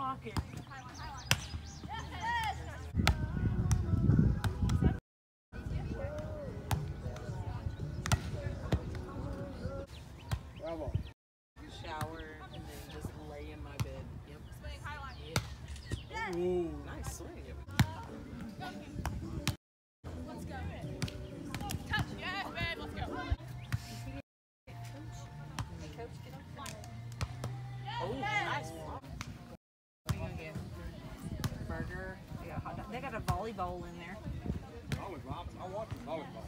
pocket. Bravo. Shower and then just lay in my bed. Yep. Swing, highlight. Yep. Ooh. Nice swing. Let's go. Touch. Yes, babe. Let's go. Oh, nice block. What are you gonna get? Burger. They got a hot dog. They got a volleyball in there. Volleyball. I watch volleyball.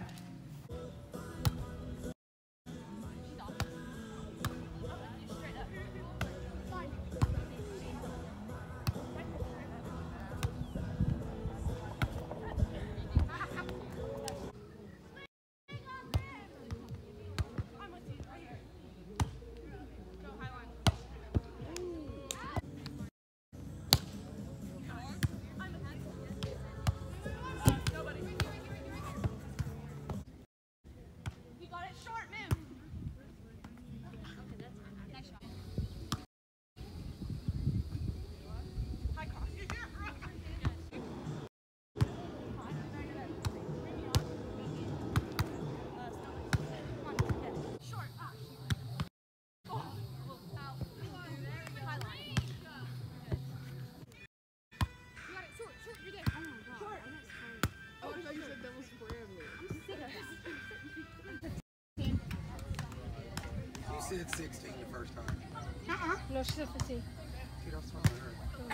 You said 16 the first time. No, she said 15. You don't smell her.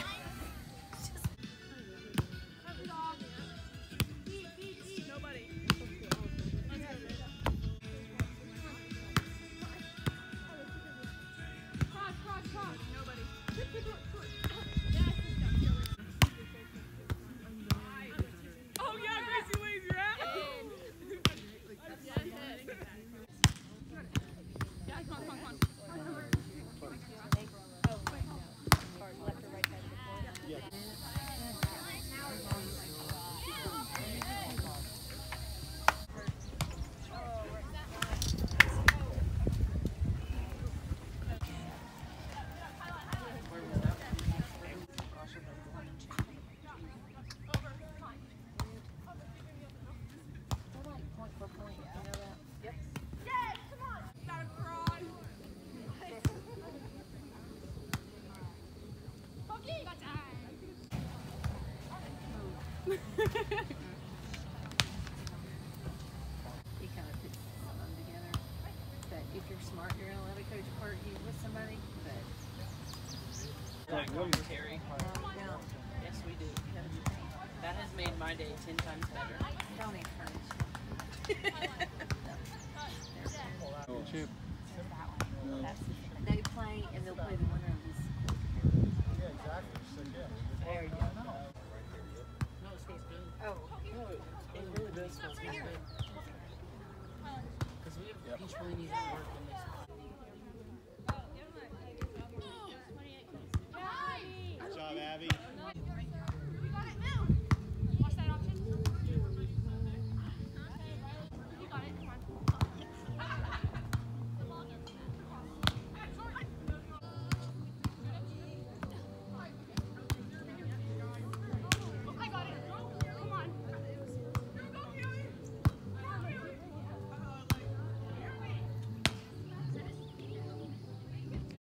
Nobody. Cross. Nobody. Oh yeah, Gracie, wave your ass. Yeah, come on. He kind of puts them together. But if you're smart, you're gonna let a coach part you with somebody. But Terry. No. Yes, we do. That has made my day 10 times better. Don't encourage. Chip. They play and they'll play the winner of this. Yeah, exactly. So, yeah. There you go. No, it stays good. Oh. No, it really does smell good. Because we have each one of these at work.